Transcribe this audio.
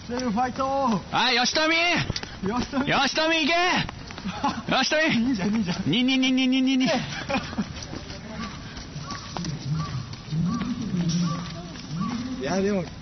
セルファイト。 はい、吉富行け。吉富忍者にいやでも